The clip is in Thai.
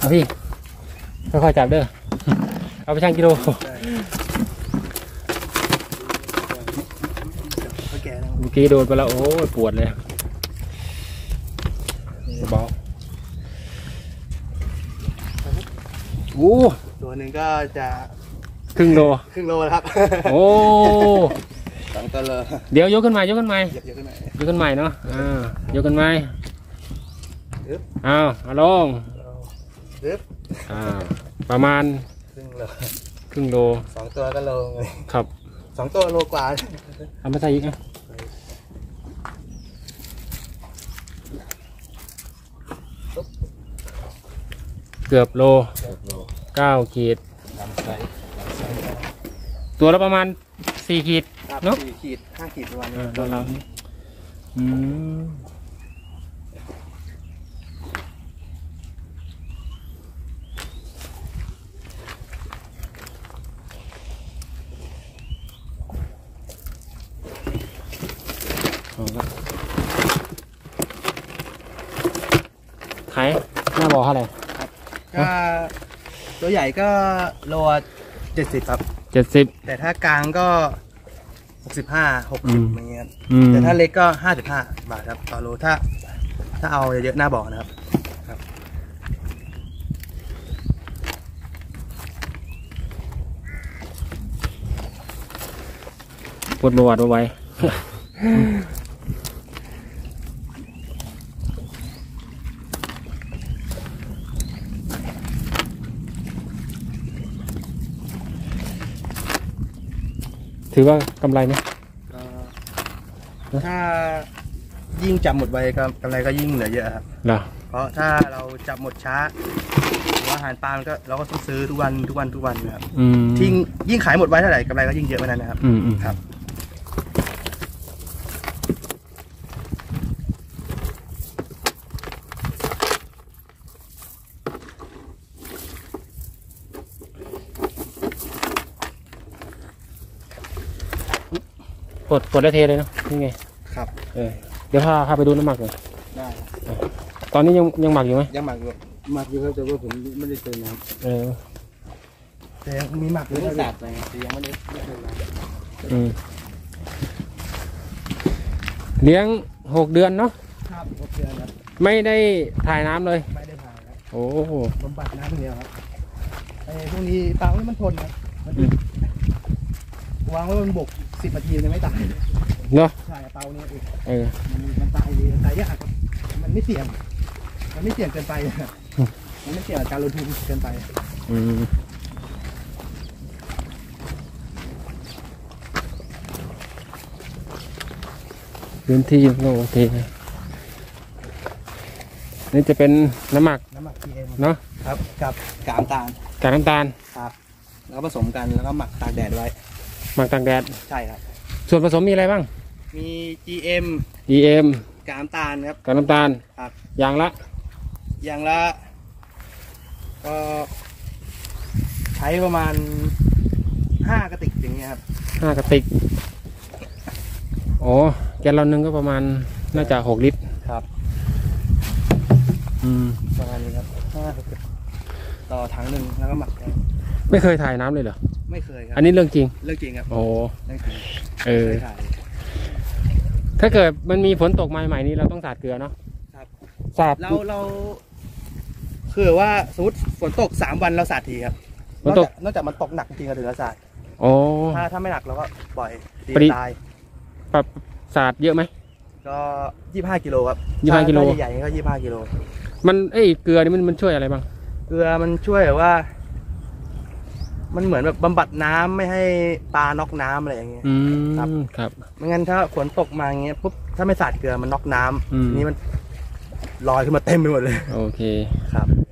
เอาพี่ค่อยๆจับเด้อเอาไปชั่งกิโลเมื่อกี้โดนไปแล้วโอ้ปวดเลยเบาโอ้ตัวหนึ่งก็จะครึ่งโลครับโอ้ 2 ตัวโลเดี๋ยวยกขึ้นใหม่ยกขึ้นใหม่เนาะยกขึ้นใหม่เอาลงประมาณครึ่งโล 2 ตัวก็โลเลยครับ 2 ตัวโลกว่าเอามาใส่อีกนะเกือบโล9 ขีดตัวละประมาณ4 ขีดเนาะ 4 ขีด 5 ขีดประมาณนี้เราขายหน้าบ่อเท่าไหร่ก็ตัวใหญ่ก็โล70ครับ 70 แต่ถ้ากลางก็65-60อย่างเงี้ยแต่ถ้าเล็กก็55 บาทครับต่อโลถ้าเอาเยอะๆหน้าบ่อนะครับปวดประวัติเอาไว้ถือว่ากำไรไหมถ้ายิ่งจับหมดไวกำไรก็ยิ่งเหลือเยอะครับเพราะถ้าเราจับหมดช้าหรืออาหารปลาเราก็ต้องซื้อทุกวันนะครับยิ่งขายหมดไวเท่าไหร่กำไรก็ยิ่งเยอะเหมือนกันนะครับครับกดได้เทเลยเนาะนี่ไงครับเดี๋ยวพาไปดูน้ำหมักเลยได้ตอนนี้ยังหมักอยู่ไหมยังหมักอยู่ครับแต่ว่าผมไม่ได้เติมน้ำแต่ยังมีหมักอยู่สาดไปแต่ยังไม่ได้เติมน้ำเลี้ยง6 เดือนเนาะครับ6 เดือนครับไม่ได้ถ่ายน้ำเลยไม่ได้ถ่ายครับโอ้บำบัดน้ำเดียวครับพวกนี้ปลามันทนครับวางไว้บนบก10 นาทียังไม่ตายเนาะใช่เตาเนี่ยมันตายดีตายยากมันไม่เสี่ยงเกินไปมันไม่เสี่ยงการลงทุนเกินไปพื้นที่โอเคนี่จะเป็นน้ำหมัก PM เนาะครับกับกากน้ำตาลครับแล้วก็ผสมกันแล้วก็หมักตากแดดไว้หมักตากแดดใช่ครับส่วนผสมมีอะไรบ้างมี GM กากน้ำตาลครับกากน้ำตาลครับอย่างละก็ใช้ประมาณ5 กระติกอย่างเงี้ยครับ 5 กระติกโอ้แกลลอนนึงก็ประมาณน่าจะ6 ลิตรครับประมาณนี้ครับต่อถังหนึ่งแล้วก็หมักไม่เคยถ่ายน้ำเลยเหรอไม่เคยครับอันนี้เรื่องจริงครับโอ้ถ้าเกิดมันมีฝนตกใหม่ๆนี้เราต้องสาดเกลือเนาะครับสาดเราคือว่าสมมติฝนตก3 วันเราสาดทีครับนอกจากมันตกหนักจริงๆถึงเราสาดโอ้ถ้าไม่หนักเราก็ปล่อยตายปรับสาดเยอะไหมก็25 กิโลครับ 25 กิโลใหญ่ๆก็25 กิโลมันเกลือนี่มันช่วยอะไรบ้างเกลือมันช่วยว่ามันเหมือนแบบบำบัดน้ำไม่ให้ปลาน็อกน้ำอะไรอย่างเงี้ยครับไม่งั้นถ้าฝนตกมาอย่างเงี้ยปุ๊บถ้าไม่สาดเกลือมันน็อกน้ำนี่มันลอยขึ้นมาเต็มไปหมดเลยโอเคครับ